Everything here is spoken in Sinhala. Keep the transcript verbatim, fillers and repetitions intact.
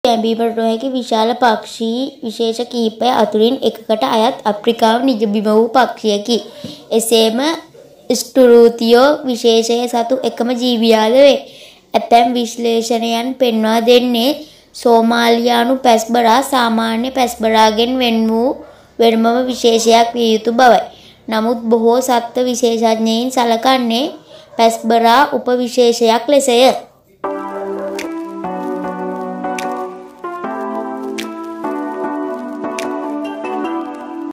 ඇඹීමට නොහැකි විශාල පක්ෂී විශේෂ කිහිපය අතුරින් එකකට අයත් අප්‍රිකාව නිජබිම වූ පක්ෂියකි. එසේම ස්ටුරූතියෝ විශේෂය සතු එකම ජීවියාද වේ. ඇතැම් විශ්ලේෂණයන් පෙන්වා දෙන්නේ සෝමාලියානු පැස්බරා සාමාන්‍ය පැස්බරාගෙන් වෙන් වූ වෙනමම විශේෂයක් විය යුතු බවයි. නමුත් බොහෝ සත්ත්ව විශේෂඥයින් සලකන්නේ පැස්බරා උපවිශේෂයක් ලෙසය.